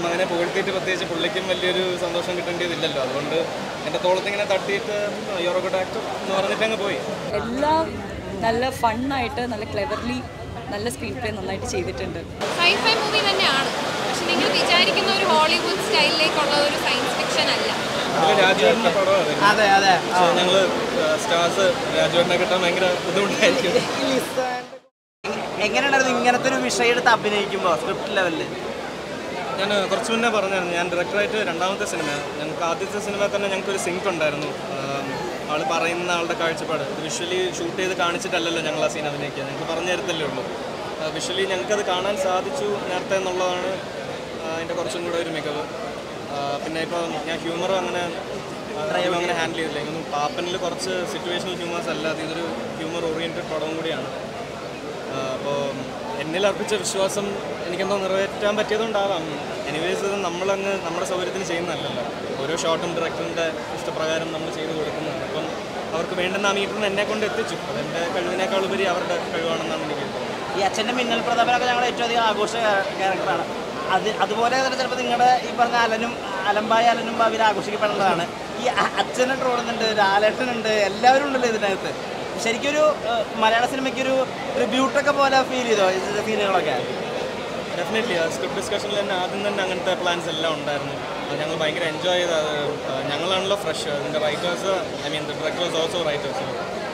സ്വന്തം അങ്ങനെ പുകഴ്ത്തിയിട്ട് പ്രത്യേകിച്ച് പുള്ളിക്കും വലിയൊരു സന്തോഷം കിട്ടേണ്ടതില്ലല്ലോ. അതുകൊണ്ട് എൻ്റെ തോളത്തിങ്ങനെ തട്ടിയിട്ട് യുവർ എ ഗുഡ് ആക്ടർ എന്ന് പറഞ്ഞിട്ട് അങ്ങ് പോയി. എല്ലാം നല്ല ഫണ്ണായിട്ട് നല്ല ക്ലെവർലി നല്ല സ്ക്രീൻ പ്ലേ നന്നായിട്ട് ചെയ്തിട്ടുണ്ട്. സൈഫൈ മൂവി തന്നെയാണ്, പക്ഷെ നിങ്ങൾ വിചാരിക്കുന്ന ഒരു ഹോളിവുഡ് സ്റ്റൈലിലേക്കുള്ള ഒരു സയൻസ് ഫിക്ഷൻ അല്ല. രാജുവേട്ടൻ്റെ പടമാണ്. ഞങ്ങൾ സ്റ്റാർസ് രാജുവേട്ടനെ കിട്ടാൻ ഭയങ്കര ബുദ്ധിമുട്ടായിരിക്കും. എങ്ങനെയുണ്ടായിരുന്നു ഇങ്ങനത്തെ ഒരു വിഷയം എടുത്ത് അഭിനയിക്കുമ്പോൾ സ്ക്രിപ്റ്റ് ലെവലിൽ? ഞാൻ കുറച്ച് മുന്നേ പറഞ്ഞായിരുന്നു, ഞാൻ ഡയറക്ടറായിട്ട് രണ്ടാമത്തെ സിനിമ, ഞങ്ങൾക്ക് ആദ്യത്തെ സിനിമ തന്നെ ഞങ്ങൾക്കൊരു സിങ്ക് ഉണ്ടായിരുന്നു. ആൾ പറയുന്ന ആളുടെ കാഴ്ചപ്പാട് വിഷ്വലി ഷൂട്ട് ചെയ്ത് കാണിച്ചിട്ടല്ലല്ലോ ഞങ്ങൾ ആ സീൻ അഭിനയിക്കുക, ഞങ്ങൾക്ക് പറഞ്ഞു തരത്തല്ലേ ഉള്ളൂ. വിഷ്വലി ഞങ്ങൾക്കത് കാണാൻ സാധിച്ചു നേരത്തെ എന്നുള്ളതാണ് അതിൻ്റെ കുറച്ചും കൂടെ ഒരു മികവ്. പിന്നെ ഇപ്പോൾ ഞാൻ ഹ്യൂമറും അങ്ങനെ ഹാൻഡിൽ ചെയ്തില്ല. ഇതൊന്നും പാപ്പനിൽ കുറച്ച് സിറ്റുവേഷണൽ ഹ്യൂമേഴ്സ് അല്ലാതെ ഇതൊരു ഹ്യൂമർ ഓറിയൻറ്റഡ് പടവും കൂടിയാണ്. അപ്പോൾ എന്നിൽ അർപ്പിച്ച വിശ്വാസം എനിക്കെന്തോ നിറവേറ്റാൻ പറ്റിയതുകൊണ്ടാവാം. എനിവേസ് ഇത് നമ്മളങ്ങ് നമ്മുടെ സൗകര്യത്തിന് ചെയ്യുന്നതല്ലല്ലോ, ഓരോ ഷോട്ടും ഡയറക്ടറിൻ്റെ ഇഷ്ടപ്രകാരം നമ്മൾ ചെയ്ത് കൊടുക്കുന്നതാണ്. അപ്പം അവർക്ക് വേണ്ടുന്ന ആ മീറ്ററിന് എന്നെ കൊണ്ട് എത്തിച്ചു. അതെൻ്റെ കഴിവിനേക്കാൾ ഉപരി അവരുടെ കഴിവാണെന്നാണ് എനിക്ക് തോന്നുന്നത്. ഈ അച്ഛൻ്റെ മിന്നൽ പ്രതാപനൊക്കെ ഞങ്ങളുടെ ഏറ്റവും അധികം ആഘോഷ ക്യാരക്ടറാണ്. അതുപോലെ തന്നെ ചിലപ്പോൾ നിങ്ങളുടെ ഈ പറഞ്ഞ അലമ്പായ അലനും ഭാവിയിൽ ആഘോഷിക്കപ്പെടേണ്ടതാണ്. ഈ അച്ഛനെ ട്രോളുന്നുണ്ട്, ലാലേട്ടനുണ്ട്, എല്ലാവരും ഉണ്ടല്ലോ ഇതിനകത്ത്. ശരിക്കൊരു മലയാള സിനിമയ്ക്കൊരു ട്രിബ്യൂട്ടൊക്കെ പോലെ ഫീൽ ചെയ്തോ ഇതിൻ്റെ സീനുകളൊക്കെ? ഡെഫിനറ്റ്ലി സ്ക്രിപ്റ്റ് ഡിസ്കഷനിൽ തന്നെ ആദ്യം തന്നെ അങ്ങനത്തെ പ്ലാൻസ് എല്ലാം ഉണ്ടായിരുന്നു. ഞങ്ങൾ ഭയങ്കര എൻജോയ് ചെയ്ത്, ഞങ്ങളാണല്ലോ ഫ്രഷ്, അതിൻ്റെ writers, the director was also writers.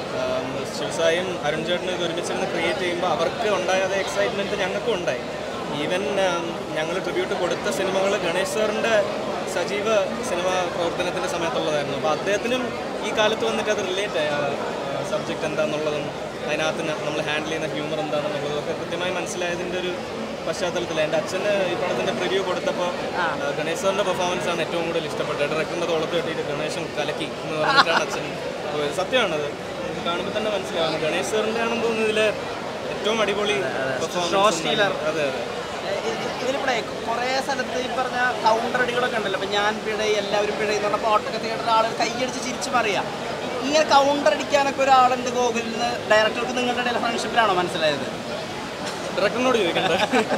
ശിവസായും അരുൺ ചേട്ടനും ഇത് ഒരുമിച്ചിരുന്ന് ക്രിയേറ്റ് ചെയ്യുമ്പോൾ അവർക്ക് ഉണ്ടായ അതേ എക്സൈറ്റ്മെൻറ്റ് ഞങ്ങൾക്കും ഉണ്ടായി. ഈവൻ ഞങ്ങൾ ട്രിബ്യൂട്ട് കൊടുത്ത സിനിമകൾ ഗണേഷ് സാറിൻ്റെ സജീവ സിനിമ പ്രവർത്തനത്തിൻ്റെ സമയത്തുള്ളതായിരുന്നു. അപ്പോൾ അദ്ദേഹത്തിനും ഈ കാലത്ത് വന്നിട്ട് അത് റിലേറ്റ് ആയ സബ്ജക്റ്റ് എന്താണെന്നുള്ളതും അതിനകത്ത് നമ്മൾ ഹാൻഡിൽ ചെയ്യുന്ന ഹ്യൂമർ എന്താണെന്നുള്ളതും ഒക്കെ കൃത്യമായി മനസ്സിലായതിൻ്റെ ഒരു പശ്ചാത്തലത്തിൽ എൻ്റെ അച്ഛന് ഈ പടത്തിൻ്റെ പ്രിവ്യൂ കൊടുത്തപ്പോൾ ഗണേഷ് സാറിൻ്റെ പെർഫോമൻസാണ് ഏറ്റവും കൂടുതൽ ഇഷ്ടപ്പെട്ടത്. ഡയറക്ടറിൻ്റെ തോളത്ത് കെട്ടിയിട്ട് ഗണേശൻ കലക്കി എന്ന് പറഞ്ഞിട്ടാണ് അച്ഛൻ പോയത്. സത്യമാണത്, കാണുമ്പോൾ തന്നെ മനസ്സിലാവുന്നു. ഗണേഷ് സാറിൻ്റെ ആണെന്ന് തോന്നുന്നു ഇതിൽ ഏറ്റവും അടിപൊളി പെർഫോമൻസ്. അതെ അതെ. ഇതിലിവിടെ കുറേ സ്ഥലത്ത് ഈ പറഞ്ഞ കൗണ്ടർ അടികളൊക്കെ ഉണ്ടല്ലോ. അപ്പം ഞാൻ പിഴയി എല്ലാവരും പിഴയി എന്ന് പറഞ്ഞ പാട്ടൊക്കെ തിയേറ്ററിൽ ആളുകൾ കൈയടിച്ച് ചിരിച്ച് പറയാം. ഇങ്ങനെ കൗണ്ടർ അടിക്കാനൊക്കെ ഒരാളുണ്ട് ഗോകുലിൽ നിന്ന്. ഡയറക്ടർക്ക് നിങ്ങളുടെ ഇടയിൽ ഫ്രണ്ട്ഷിപ്പിലാണോ മനസ്സിലായത്? ഡയറക്ടറിനോട് ചോദിക്കണ്ട.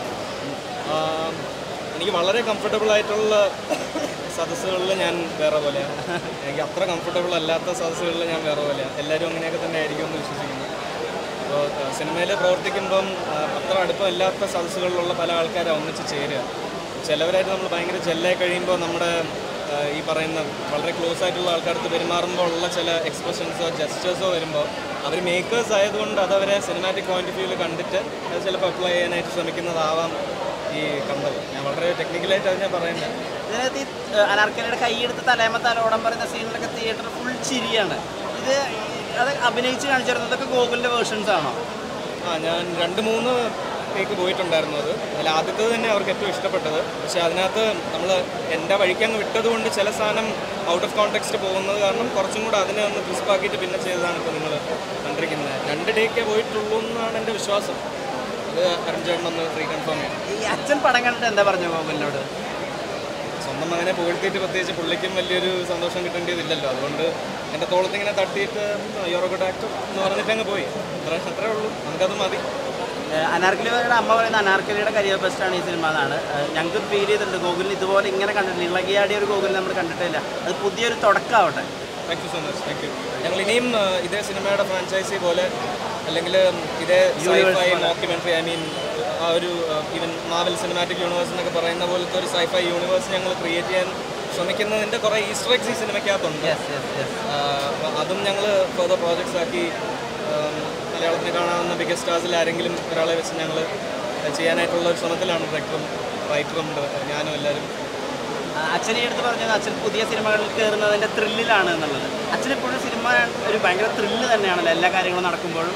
എനിക്ക് വളരെ കംഫർട്ടബിൾ ആയിട്ടുള്ള സദസ്സുകളിൽ ഞാൻ വേറെ പോലെയാണ്, എനിക്ക് അത്ര കംഫർട്ടബിൾ അല്ലാത്ത സദസ്സുകളിൽ ഞാൻ വേറെ പോലെയാണ്. എല്ലാവരും അങ്ങനെയൊക്കെ തന്നെ ആയിരിക്കും എന്ന് വിശ്വസിക്കുന്നു. അപ്പോൾ സിനിമയിൽ പ്രവർത്തിക്കുമ്പം അത്ര അടുപ്പമില്ലാത്ത സദസ്സുകളിലുള്ള പല ആൾക്കാരും ഒന്നിച്ച് ചേരുക. ചിലവരായിട്ട് നമ്മൾ ഭയങ്കര ജെല്ലായി കഴിയുമ്പോൾ നമ്മുടെ ഈ പറയുന്ന വളരെ ക്ലോസ് ആയിട്ടുള്ള ആൾക്കാർക്ക് പെരുമാറുമ്പോൾ ഉള്ള ചില എക്സ്പ്രഷൻസോ ജസ്റ്റേഴ്സോ വരുമ്പോൾ അവർ മേക്കേഴ്സ് ആയതുകൊണ്ട് അതവരെ സിനിമാറ്റിക് പോയിന്റ് ഓഫ് വ്യൂവിൽ കണ്ടിട്ട് അത് ചിലപ്പോൾ അപ്ലൈ ചെയ്യാനായിട്ട് ശ്രമിക്കുന്നതാവാം ഈ കണ്ടത്. ഞാൻ വളരെ ടെക്നിക്കലായിട്ട് അതിനെ പറയുന്നത്. ഇതിനകത്ത് ഈ അനാർക്കലിയുടെ കൈയെടുത്ത് തലേമത്താലോടം പറയുന്ന സീനിലൊക്കെ തിയേറ്റർ ഫുൾ ചിരിയാണ്. ഇത് അത് അഭിനയിച്ച് കാണിച്ചിരുന്നതൊക്കെ ഗോകുലിൻ്റെ വേർഷൻസ് ആണോ? ഞാൻ 2-3 ടേക്ക് പോയിട്ടുണ്ടായിരുന്നു. അതിൽ ആദ്യത്തത് തന്നെ അവർക്ക് ഏറ്റവും ഇഷ്ടപ്പെട്ടത്. പക്ഷേ അതിനകത്ത് നമ്മൾ എൻ്റെ വഴിക്കങ്ങ് വിട്ടതുകൊണ്ട് ചില സാധനം ഔട്ട് ഓഫ് കോണ്ടെക്സ്റ്റ് പോകുന്നത് കാരണം കുറച്ചും കൂടെ അതിനെ ഒന്ന് ക്രിസ്പാക്കിയിട്ട് പിന്നെ ചെയ്തതാണ് ഇപ്പോൾ നിങ്ങൾ കണ്ടിരിക്കുന്നത്. 2 ടേക്കേ പോയിട്ടുള്ളൂ എന്നാണ് എൻ്റെ വിശ്വാസം. അത് അരുൺ ചേട്ടനൊന്ന് റീകൺഫേം ചെയ്യാം. ഈ അച്ഛൻ പടം കണ്ടിട്ട് എന്താ പറഞ്ഞു ഗോകുലിനോട്? സ്വന്തം മകനെ പുകഴ്ത്തിയിട്ട് പ്രത്യേകിച്ച് പുള്ളിക്കും വലിയൊരു സന്തോഷം കിട്ടേണ്ടതില്ലല്ലോ. അതുകൊണ്ട് എൻ്റെ തോളത്തിങ്ങനെ തട്ടിയിട്ട് യുവർ എ ഗുഡ് ആക്ടർ എന്ന് പറഞ്ഞിട്ട് അങ്ങ് പോയി. അത്രേ ഉള്ളൂ, നമുക്കത് മതി. അനാർക്കലിയുടെ അമ്മ പറയുന്ന അനാർക്കലിയുടെ കരിയർ ബെസ്റ്റാണ് ഈ സിനിമ എന്നാണ്. ഞങ്ങൾക്ക് ഫീൽ ചെയ്തിട്ടുണ്ട് ഗോകുലിന് ഇതുപോലെ ഇങ്ങനെ കണ്ടിട്ടില്ല, ഇളകിയാടിയ ഒരു ഗോകുലിന് നമ്മൾ കണ്ടിട്ടില്ല. അത് പുതിയൊരു തുടക്കമാവട്ടെ. Thank you so much. Thank you. ഞങ്ങൾ ഇനിയും ഇതേ സിനിമയുടെ ഫ്രാഞ്ചൈസി പോലെ അല്ലെങ്കിൽ ഇതേ സൈഫൈ ഡോക്യുമെൻ്ററി, ആ ഒരു ഈവൻ മാവൽ സിനിമാറ്റിക് യൂണിവേഴ്സ് എന്നൊക്കെ പറയുന്ന പോലത്തെ ഒരു സൈഫൈ യൂണിവേഴ്സ് ഞങ്ങൾ ക്രിയേറ്റ് ചെയ്യാൻ ശ്രമിക്കുന്നതിൻ്റെ കുറേ ഈസ്റ്റർ എഗ്സ് ഈ സിനിമയ്ക്കകത്തുണ്ട്. അതും ഞങ്ങൾ ഫർദർ പ്രോജക്ട്സ് ആക്കി മലയാളത്തിന് കാണാവുന്ന ബിഗസ്റ്റ് സ്റ്റാർസിൽ ആരെങ്കിലും ഒരാളെ വെച്ച് ഞങ്ങൾ ചെയ്യാനായിട്ടുള്ള ഒരു ശ്രമത്തിലാണ് ഡയറക്ടറും റൈറ്ററും ഞാനും എല്ലാവരും. അച്ഛനെ എടുത്ത് പറഞ്ഞത് അച്ഛൻ പുതിയ സിനിമകളിൽ കയറുന്നതിൻ്റെ ത്രില്ലിലാണ് എന്നുള്ളത്. അച്ഛനെപ്പോഴും സിനിമ ഒരു ഭയങ്കര ത്രില്ല് തന്നെയാണല്ലോ എല്ലാ കാര്യങ്ങളും നടക്കുമ്പോഴും.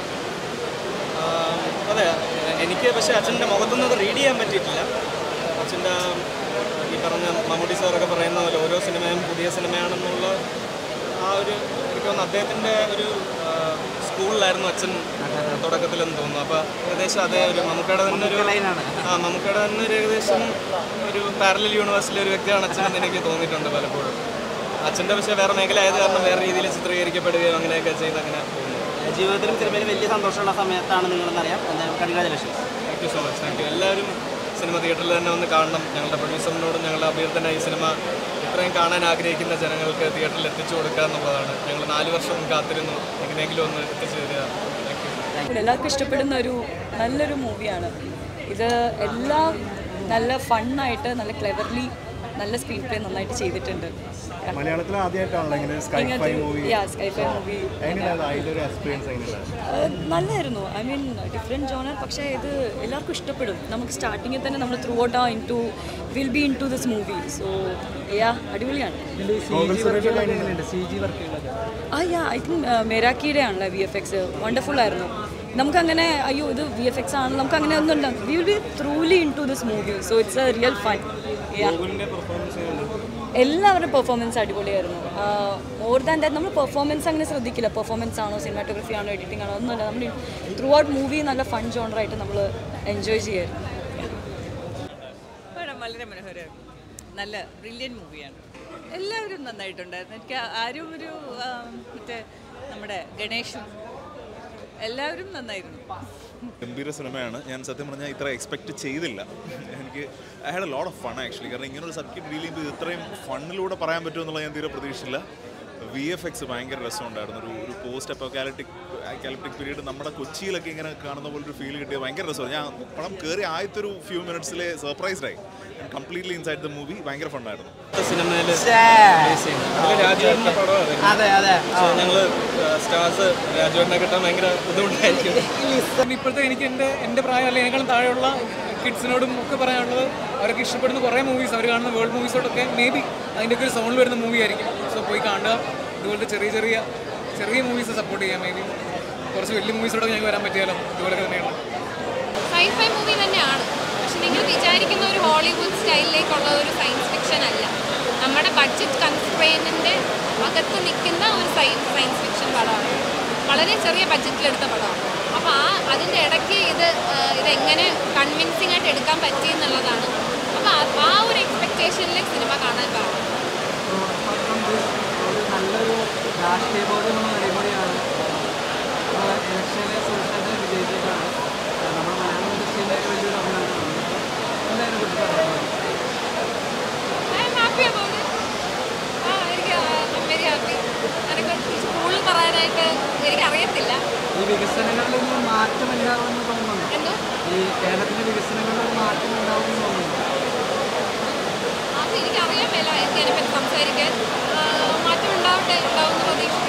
അതെ, എനിക്ക് പക്ഷേ അച്ഛൻ്റെ മുഖത്തൊന്നും അത് റീഡ് ചെയ്യാൻ പറ്റിയിട്ടില്ല. അച്ഛൻ്റെ ഈ പറഞ്ഞ മമ്മൂട്ടി സാറൊക്കെ പറയുന്ന പോലെ ഓരോ സിനിമയും പുതിയ സിനിമയാണെന്നുള്ള ആ ഒരു എനിക്ക് തോന്നുന്നു അദ്ദേഹത്തിൻ്റെ ഒരു സ്കൂളിലായിരുന്നു അച്ഛൻ തുടക്കത്തിലെന്ന് തോന്നുന്നു. അപ്പോൾ ഏകദേശം അതേ ഒരു മമ്മൂക്കയുടെ തന്നെ ഒരു ഏകദേശം ഒരു പാരലൽ യൂണിവേഴ്സിലെ ഒരു വ്യക്തിയാണ് അച്ഛനെന്ന് എനിക്ക് തോന്നിയിട്ടുണ്ട് പലപ്പോഴും. അച്ഛൻ്റെ പക്ഷേ വേറെ മേഖല ആയത് കാരണം വേറെ രീതിയിൽ ചിത്രീകരിക്കപ്പെടുകയും അങ്ങനെയൊക്കെ ചെയ്ത് അങ്ങനെ പോകുന്നു. ജീവിതത്തിലും സിനിമയിൽ വലിയ സന്തോഷമുള്ള സമയത്താണ് നിങ്ങളെന്നറിയാം. എന്തായാലും congratulations. Thank you so much. Thank you. എല്ലാവരും സിനിമ തിയേറ്ററിൽ തന്നെ ഒന്ന് കാണണം. ഞങ്ങളുടെ പ്രൊഡ്യൂസറിനോടും ഞങ്ങളുടെ അഭ്യർത്ഥന ഈ സിനിമ ഇത്രയും കാണാൻ ആഗ്രഹിക്കുന്ന ജനങ്ങൾക്ക് തിയേറ്ററിൽ എത്തിച്ചു കൊടുക്കുക എന്നുള്ളതാണ്. ഞങ്ങൾ 4 വർഷം കാത്തിരുന്നു, എങ്ങനെയെങ്കിലും ഒന്ന് എത്തിച്ചു തരിക. എല്ലാവർക്കും ഇഷ്ടപ്പെടുന്ന ഒരു നല്ലൊരു മൂവിയാണ് ഇത്. എല്ലാം നല്ല ഫണ്ണായിട്ട് നല്ല ക്ലെവർലി നല്ല സ്ക്രീൻ പ്ലേ നന്നായിട്ട് ചെയ്തിട്ടുണ്ട്. മലയാളത്തിൽ ആദ്യമായിട്ടാണല്ലോ ഇങ്ങനെ സ്കൈഫൈ മൂവി. നല്ലായിരുന്നു. ഐ മീൻ ഡിഫറെൻറ്റ് ജോണർ, പക്ഷേ ഇത് എല്ലാവർക്കും ഇഷ്ടപ്പെടും. നമുക്ക് സ്റ്റാർട്ടിങ്ങിൽ തന്നെ നമ്മൾ throughout will be into this movie. So അടിപൊളിയാണ്. ഐ തിങ്ക് മെരാക്കിയുടെ ആണല്ലോ VFX വണ്ടർഫുൾ ആയിരുന്നു. നമുക്കങ്ങനെ അയ്യോ ഇത് VFX ആണ് നമുക്കങ്ങനെ ഒന്നുമില്ല. We will be truly into this movie. So it's a real fun. എല്ലാവരുടെ പെർഫോമൻസ് അടിപൊളിയായിരുന്നു. മോർ ദാൻ ദാറ്റ് നമ്മൾ പെർഫോമൻസ് അങ്ങനെ ശ്രദ്ധിക്കില്ല. പെർഫോമൻസ് ആണോ സിനിമാറ്റോഗ്രഫി ആണോ എഡിറ്റിംഗ് ആണോ ഒന്നുമില്ല. നമ്മൾ ത്രൂ ഔട്ട് മൂവി നല്ല ഫൺ ജോണറായിട്ട് നമ്മൾ എൻജോയ് ചെയ്യായിരുന്നു. വളരെ മനോഹരമാണ്. നല്ല ബ്രില്യൻറ്റ് മൂവിയാണ്. എല്ലാവരും നന്നായിട്ടുണ്ടായിരുന്നു. എനിക്ക് ആരും ഒരു മറ്റേ നമ്മുടെ ഗണേഷും എല്ലാവരും നന്നായിരുന്നു. ഗംഭീര സിനിമയാണ്. ഞാൻ സത്യം പറഞ്ഞാൽ ഇത്ര എക്സ്പെക്റ്റ് ചെയ്തില്ല. എനിക്ക് I had a lot of fun actually. കാരണം ഇങ്ങനൊരു സബ്ജക്റ്റ് ഡീൽ ചെയ്യുമ്പോൾ ഇത്രയും ഫണ്ണിലൂടെ പറയാൻ പറ്റുമെന്നുള്ളത് ഞാൻ തീരെ പ്രതീക്ഷിച്ചില്ല. VFX ഭയങ്കര രസമുണ്ടായിരുന്നു. ഒരു പോസ്റ്റ് അപ്പോക്കാലിപ്റ്റിക് പീരീഡ് നമ്മുടെ കൊച്ചിയിലൊക്കെ ഇങ്ങനെ കാണുന്ന പോലൊരു ഫീൽ കിട്ടിയത് ഭയങ്കര രസമാണ്. ഞാൻ പടം കയറി ആദ്യത്തൊരു ഫ്യൂ മിനിറ്റ്സിലെ സർപ്രൈസ്ഡായി. Completely inside the movie. ഭയങ്കര ഫണ്ണായിരുന്നു. സിനിമയിൽ രാജുവേട്ടൻ്റെ പടമാണ്. ഞങ്ങൾ സ്റ്റാർസ് രാജുവേട്ടനെ കിട്ടാൻ ഭയങ്കര ബുദ്ധിമുട്ടായിരിക്കും. ഇപ്പോഴത്തെ എനിക്ക് എൻ്റെ പ്രായം അല്ലെങ്കിൽ എന്നെക്കാളും താഴെയുള്ള കിഡ്സിനോടും ഒക്കെ പറയാനുള്ളത്, അവർക്ക് ഇഷ്ടപ്പെടുന്ന കുറേ മൂവീസ് അവർ കാണുന്ന വേൾഡ് മൂവീസോടൊക്കെ മേ ബി അതിൻ്റെയൊക്കെ ഒരു സൗണ്ടിൽ വരുന്ന മൂവി ആയിരിക്കും. സോ പോയി കാണുക. ഇതുപോലത്തെ ചെറിയ മൂവീസ് സപ്പോർട്ട് ചെയ്യാം. മേ ബി കുറച്ച് വലിയ മൂവീസോടൊക്കെ ഞങ്ങൾക്ക് വരാൻ പറ്റിയാലോ. ഇതുപോലൊക്കെ തന്നെയാണ്. സൈഫൈ മൂവി തന്നെയാണ്. പക്ഷെ നിങ്ങൾ വിചാരിക്കുന്ന ഒരു ഹോളിവുഡ് സ്റ്റൈലിലേക്കുള്ള ഒരു സയൻസ് ഫിക്ഷൻ അല്ല. നമ്മുടെ ബഡ്ജറ്റ് കൺസ്ട്രെയിനിൻ്റെ അകത്ത് നിൽക്കുന്ന ഒരു സയൻസ് ഫിക്ഷൻ പടമാണ്. വളരെ ചെറിയ ബഡ്ജറ്റിലെടുത്ത പടമാണ്. അപ്പോൾ അതിൻ്റെ ഇടയ്ക്ക് ഇതെങ്ങനെ കൺവിൻസിംഗ് ആയിട്ട് എടുക്കാൻ പറ്റി എന്നുള്ളതാണ്. അപ്പോൾ ആ ഒരു എക്സ്പെക്റ്റേഷനിൽ സിനിമ കാണാൻ പാടില്ല. നല്ലൊരു രാഷ്ട്രീയ ബോധമുള്ള അടിപൊളിയാണ്. ഇലക്ഷനെ സുരക്ഷ വിജയിച്ചിട്ടാണ്. നമ്മുടെ മലയാളം ഇൻഡസ്ട്രിയിലെ വലിയൊരു അഭിനന്ദനമാണ്. എന്തായാലും കുറിച്ച് പറയാം. സ്കൂളിൽ പറയാനായിട്ട് എനിക്കറിയത്തില്ല. ഈ വികസനങ്ങളിലൊന്നും മാറ്റം ഉണ്ടാവുമെന്ന് തോന്നുന്നുണ്ട്. എന്തോ ഈ കേരളത്തിൻ്റെ വികസനങ്ങളിലൊരു മാറ്റം ഉണ്ടാവുമെന്ന് തോന്നുന്നുണ്ട്. അത് എനിക്കറിയാൻ മേല. എനിക്കതിനെപ്പറ്റി സംസാരിക്കാൻ മാറ്റം ഉണ്ടാവുമെന്ന് പ്രതീക്ഷിക്കുന്നു.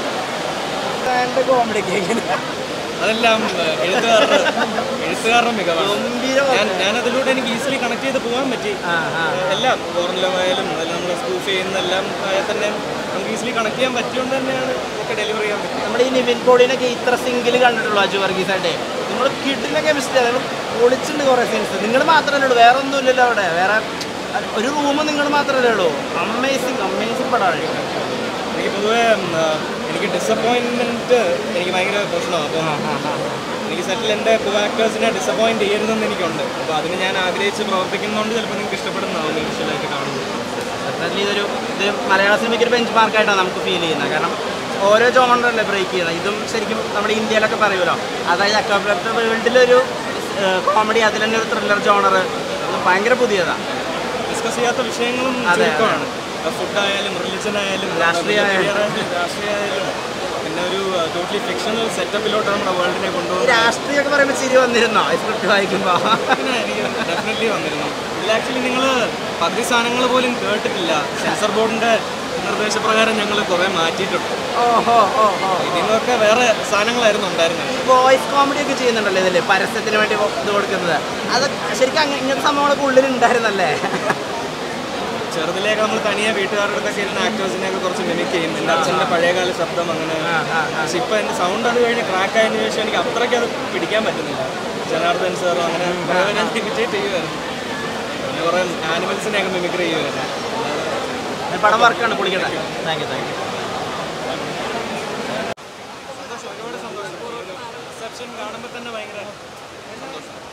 അതെല്ലാം എഴുത്തുകാരുടെ മികവാണ്. ഞാനതിലൂടെ എനിക്ക് ഈസിലി കണക്ട് ചെയ്ത് പോകാൻ പറ്റി. എല്ലാം ഫോറിനിലായാലും അതെല്ലാം നമ്മൾ സ്കൂഫ് ചെയ്യുന്നതെല്ലാം തന്നെ നമുക്ക് ഈസിലി കണക്ട് ചെയ്യാൻ പറ്റിയോണ്ട് തന്നെയാണ് ഒക്കെ ഡെലിവർ ചെയ്യാൻ പറ്റും. നമ്മുടെ ഈ നിവിൻ പോളിനൊക്കെ ഇത്ര സിംഗിൾ കണ്ടിട്ടുള്ളൂ അജു വർഗീസായിട്ട്. നിങ്ങൾ കിഡിലെ കെമിസ്ട്രി നിങ്ങൾ പൊളിച്ചിട്ടുണ്ട് കുറേ സീൻസ്. നിങ്ങൾ മാത്രമല്ലേ ഉള്ളൂ, വേറെ ഒന്നും ഇല്ലല്ലോ അവിടെ. വേറെ ഒരു റൂം നിങ്ങൾ മാത്രമല്ലേ ഉള്ളൂ. അമേസിങ് പടമാണ്. എനിക്ക് പൊതുവേ എനിക്ക് ഡിസപ്പോയിൻമെൻറ്റ് എനിക്ക് ഭയങ്കര പ്രശ്നമാണ്. അപ്പോൾ എനിക്ക് സെറ്റിൽ എൻ്റെ കോ ആക്ടേഴ്സിനെ ഡിസപ്പോയിൻറ്റ് ചെയ്യരുതെന്ന് എനിക്കുണ്ട്. അപ്പോൾ അതിന് ഞാൻ ആഗ്രഹിച്ച് പ്രവർത്തിക്കുന്നതുകൊണ്ട് ചിലപ്പോൾ നിങ്ങൾക്ക് ഇഷ്ടപ്പെടുന്നതാവും വിഷ്വലായിട്ട് കാണുന്നത്. ഇത് മലയാള സിനിമയ്ക്ക് ഒരു ബെഞ്ച് മാർക്കായിട്ടാണ് നമുക്ക് ഫീൽ ചെയ്യുന്നത്. കാരണം ഓരോ ജോണറല്ലേ ബ്രേക്ക് ചെയ്യുന്നത്. ഇതും ശരിക്കും നമ്മുടെ ഇന്ത്യയിലൊക്കെ പറയുമല്ലോ, അതായത് അക്കോപ്ലപ്റ്റർ വേൾഡിലൊരു കോമഡി, അതിൽ തന്നെ ഒരു ത്രില്ലർ ജോണർ ഭയങ്കര പുതിയതാണ്. ഡിസ്കസ് ചെയ്യാത്ത വിഷയങ്ങളും ചുരുക്കമാണ്. ഫുഡായാലും റിലിജനായാലും രാഷ്ട്രീയമായാലും പിന്നെ ഒരു ടോട്ടലി ഫിക്ഷണൽ സെറ്റപ്പിലോട്ട് നമ്മുടെ വേൾഡിനെ കൊണ്ടുപോകും. രാഷ്ട്രീയമൊക്കെ പറയുമ്പോൾ ചിരി വന്നിരുന്നോ സ്ക്രിപ്റ്റ് വായിക്കുമ്പോൾ? പിന്നെ എനിക്ക് ഡെഫിനറ്റ്ലി വന്നിരുന്നു. ഇതിൽ ആക്ച്വലി നിങ്ങൾ പകുതി സാധനങ്ങൾ പോലും കേട്ടിട്ടില്ല. സെൻസർ ബോർഡിൻ്റെ നിർദ്ദേശപ്രകാരം ഞങ്ങൾ കുറേ മാറ്റിയിട്ടുണ്ട്. ഇതിൽ നിന്നൊക്കെ വേറെ സാധനങ്ങളായിരുന്നു ഉണ്ടായിരുന്നത്. വോയിസ് കോമഡി ഒക്കെ ചെയ്യുന്നുണ്ടല്ലോ ഇതിൽ, പരസ്യത്തിന് വേണ്ടി ഇത് കൊടുക്കുന്നത്. അത് ശരിക്കും ഇങ്ങനത്തെ സംഭവങ്ങളൊക്കെ ഉള്ളിൽ ഉണ്ടായിരുന്നല്ലേ? ചെറുതിലേക്ക് നമ്മൾ തനിയെ വീട്ടുകാരുടെ അടുത്തൊക്കെ ഇരുന്ന ആക്ടേഴ്സിനെയൊക്കെ കുറച്ച് മിമിക് ചെയ്യും. എൻ്റെ അച്ഛൻ്റെ പഴയകാല ശബ്ദം അങ്ങനെ. പക്ഷെ ഇപ്പം എൻ്റെ സൗണ്ട് അത് കഴിഞ്ഞ് ക്രാക്ക് ആയതിനു ശേഷം എനിക്ക് അത്രയ്ക്ക് അത് പിടിക്കാൻ പറ്റുന്നില്ല. ജനാർദ്ദൻ സാറും അങ്ങനെ ഞാൻ ഇമിറ്റേറ്റ് ചെയ്യുമായിരുന്നു. പിന്നെ കുറേ ആനിമൽസിനെയൊക്കെ മിമിക്രി ചെയ്യുമായിരുന്നു. പടം വർക്കാണ്, പൊളിക്കട്ടെ. Thank you. സന്തോഷം, ഒരുപാട് സന്തോഷം. റിസപ്ഷൻ കാണുമ്പോൾ തന്നെ ഭയങ്കര സന്തോഷം.